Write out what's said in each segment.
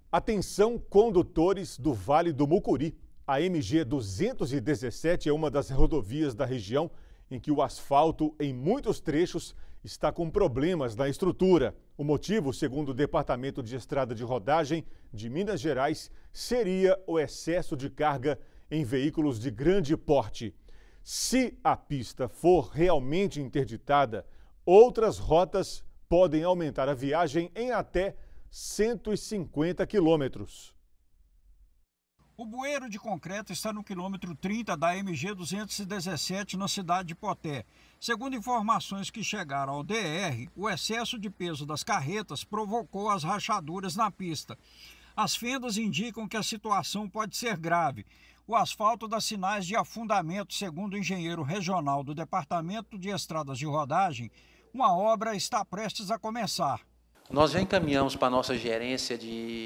Atenção, condutores do Vale do Mucuri. A MG 217 é uma das rodovias da região em que o asfalto, em muitos trechos, está com problemas na estrutura. O motivo, segundo o Departamento de Estrada de Rodagem de Minas Gerais, seria o excesso de carga em veículos de grande porte. Se a pista for realmente interditada, outras rotas podem aumentar a viagem em até 150 quilômetros. O bueiro de concreto está no quilômetro 30 da MG 217, na cidade de Poté. Segundo informações que chegaram ao DR, o excesso de peso das carretas provocou as rachaduras na pista. As fendas indicam que a situação pode ser grave. O asfalto dá sinais de afundamento, segundo o engenheiro regional do Departamento de Estradas de Rodagem. Uma obra está prestes a começar. Nós já encaminhamos para a nossa gerência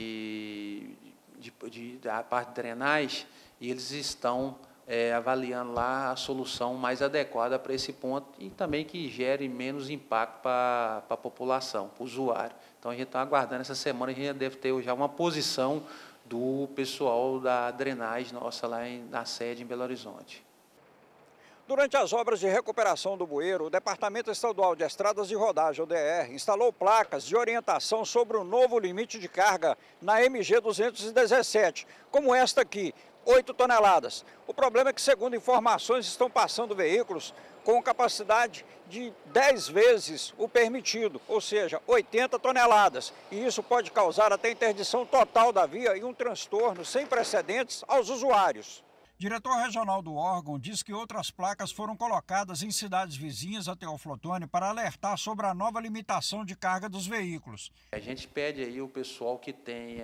da parte de drenagem e eles estão avaliando lá a solução mais adequada para esse ponto e também que gere menos impacto para a população, para o usuário. Então, a gente está aguardando essa semana, a gente já deve ter já uma posição do pessoal da drenagem nossa lá na sede em Belo Horizonte. Durante as obras de recuperação do bueiro, o Departamento Estadual de Estradas de Rodagem, o DR, instalou placas de orientação sobre o novo limite de carga na MG 217, como esta aqui, 8 toneladas. O problema é que, segundo informações, estão passando veículos com capacidade de 10 vezes o permitido, ou seja, 80 toneladas. E isso pode causar até interdição total da via e um transtorno sem precedentes aos usuários. O diretor regional do órgão diz que outras placas foram colocadas em cidades vizinhas a Teoflotone para alertar sobre a nova limitação de carga dos veículos. A gente pede aí o pessoal que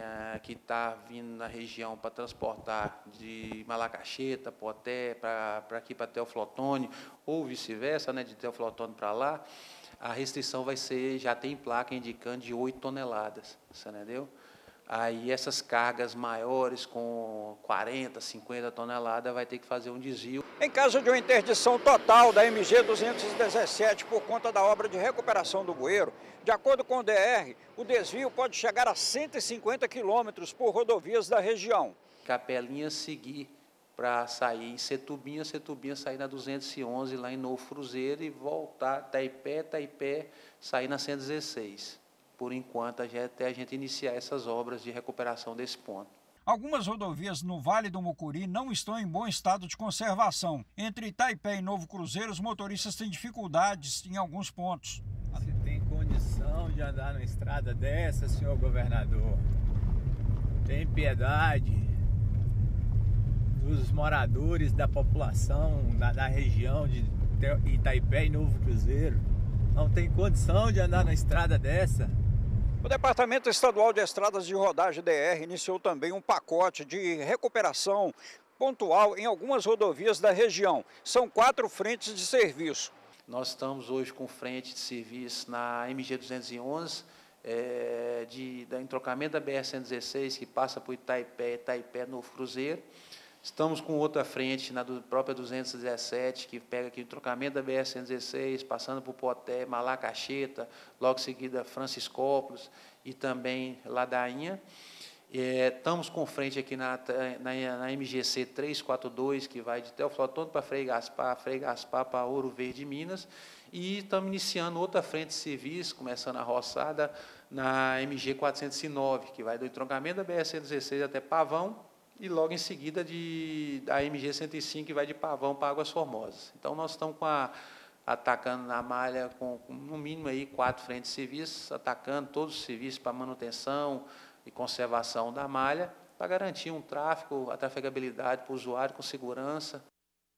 está vindo na região para transportar de Malacacheta, Poté, para aqui para Teoflotone, ou vice-versa, né, de Teoflotone para lá, a restrição vai ser, já tem placa indicando de 8 toneladas, você entendeu? Aí essas cargas maiores, com 40, 50 toneladas, vai ter que fazer um desvio. Em caso de uma interdição total da MG 217 por conta da obra de recuperação do bueiro, de acordo com o DR, o desvio pode chegar a 150 quilômetros por rodovias da região. Capelinha seguir para sair em Setubinha, Setubinha sair na 211 lá em Novo Cruzeiro e voltar Taipé, sair na 116. Por enquanto, até a gente iniciar essas obras de recuperação desse ponto. Algumas rodovias no Vale do Mucuri não estão em bom estado de conservação. Entre Itaipé e Novo Cruzeiro, os motoristas têm dificuldades em alguns pontos. Você tem condição de andar numa estrada dessa, senhor governador? Tem piedade dos moradores da população da região de Itaipé e Novo Cruzeiro. Não tem condição de andar na estrada dessa. O Departamento Estadual de Estradas de Rodagem, DR, iniciou também um pacote de recuperação pontual em algumas rodovias da região. São 4 frentes de serviço. Nós estamos hoje com frente de serviço na MG 211, da entrocamento da BR-116, que passa por Itaipé, Novo Cruzeiro. Estamos com outra frente na própria 217, que pega aqui o trocamento da BR-116, passando por Poté, Malacacheta, logo em seguida Franciscópolis e também Ladainha. Estamos com frente aqui na MGC 342, que vai de Teoflotone para Frei Gaspar para Ouro Verde, Minas. E estamos iniciando outra frente de serviço, começando a roçada, na MG 409, que vai do entroncamento da BR-116 até Pavão, e logo em seguida da MG 105, que vai de Pavão para Águas Formosas. Então, nós estamos atacando na malha com no mínimo aí 4 frentes de serviço, atacando todos os serviços para manutenção e conservação da malha, para garantir um tráfego, a trafegabilidade para o usuário com segurança.